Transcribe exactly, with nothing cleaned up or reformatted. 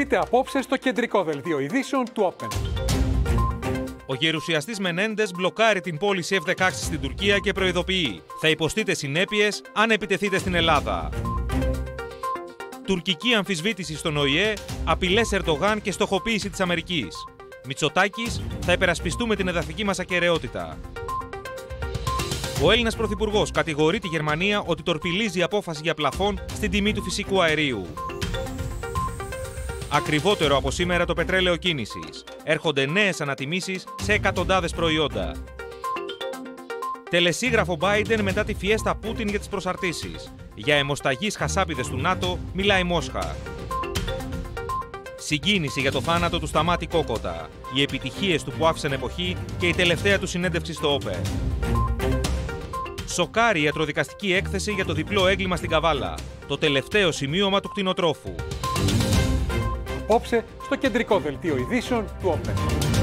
Δείτε απόψε στο κεντρικό δελτίο ειδήσεων του Open. Ο γερουσιαστής Μενέντες μπλοκάρει την πώληση εφ δεκαέξι στην Τουρκία και προειδοποιεί: θα υποστείτε συνέπειες αν επιτεθείτε στην Ελλάδα. Τουρκική αμφισβήτηση στον Ο Η Ε, απειλές Ερντογάν και στοχοποίηση της Αμερικής. Μητσοτάκης: θα υπερασπιστούμε την εδαφική μας ακεραιότητα. Ο Έλληνας Πρωθυπουργός κατηγορεί τη Γερμανία ότι τορπιλίζει απόφαση για πλαφόν στην τιμή του φυσικού αερίου. Ακριβότερο από σήμερα το πετρέλαιο κίνησης. Έρχονται νέες ανατιμήσεις σε εκατοντάδες προϊόντα. Τελεσίγραφο Biden μετά τη φιέστα Πούτιν για τις προσαρτήσεις. Για αιμοσταγείς χασάπιδες του ΝΑΤΟ μιλάει Μόσχα. Συγκίνηση για το θάνατο του Σταμάτη Κόκοτα. Οι επιτυχίες του που άφησαν εποχή και η τελευταία του συνέντευξη στο Open. Σοκάρει η ιατροδικαστική έκθεση για το διπλό έγκλημα στην Καβάλα. Το τελευταίο σημείωμα του κτηνοτρόφου. Απόψε στο κεντρικό δελτίο ειδήσεων του Open.